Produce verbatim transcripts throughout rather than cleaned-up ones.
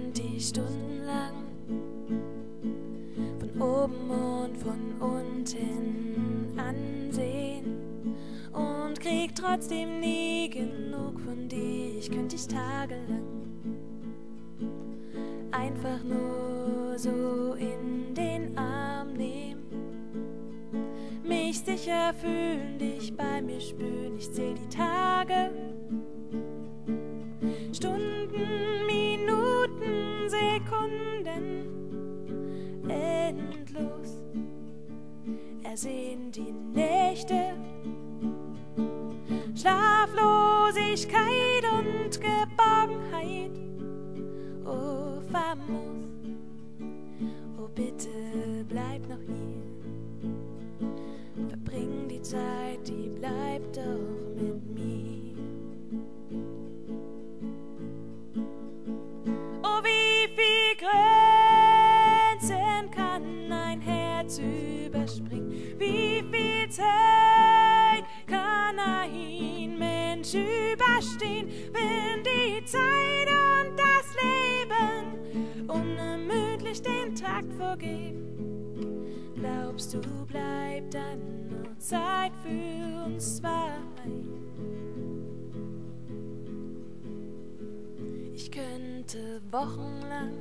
könnt die stundenlang von oben und von unten ansehen und krieg trotzdem nie genug von dir. Ich könnte dich tagelang einfach nur so in den Arm nehmen, mich sicher fühlen, dich bei mir spüren. Ich zähl die Tage, Stunden, Minuten, Sekunden, endlos ersehen die Nächte, Schlaflosigkeit und Geborgenheit. Oh, famos, oh bitte bleib noch hier, verbring die Zeit, die bleibt doch mit mir. Oh, wie viel Grenzen kann ein Herz überspringen, wie viel Zeit kann ein Mensch überstehen, wenn die Zeit und das Leben unermüdlich den Takt vorgeben. Glaubst du, bleibt dann nur Zeit für uns zwei? Ich könnte wochenlang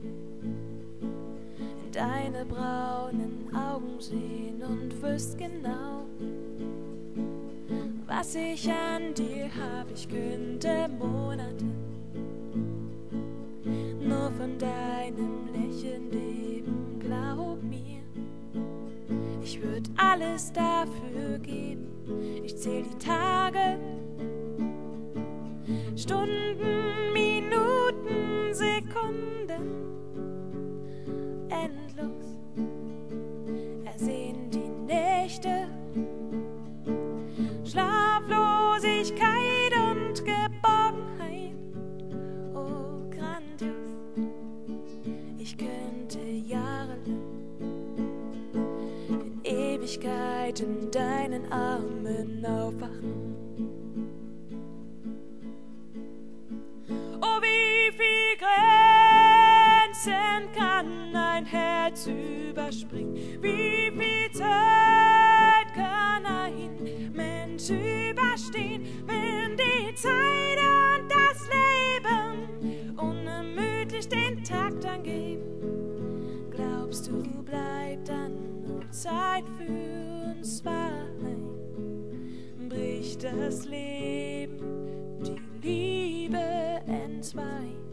in deine braunen Augen sehen und wüsst genau, was ich an dir hab. Ich könnte Monate nur von deinem Lächeln leben, glaub mir. Ich würd alles dafür geben. Ich zähl die Tage, Stunden, Minuten, Sekunden, endlos ersehen die Nächte, Schlaflosigkeit und Geborgenheit. Oh, grandios, ich könnte jahrelang in Ewigkeit in deinen Armen aufwachen. Oh, wie viel Grenzen kann ein Herz überspringen, wie viel Zeit kann ein Mensch überstehen, wenn die Zeit und das Leben unermüdlich den Takt angeben. Glaubst du, bleibt dann nur Zeit für uns zwei? Bricht das Leben die Liebe entzwei?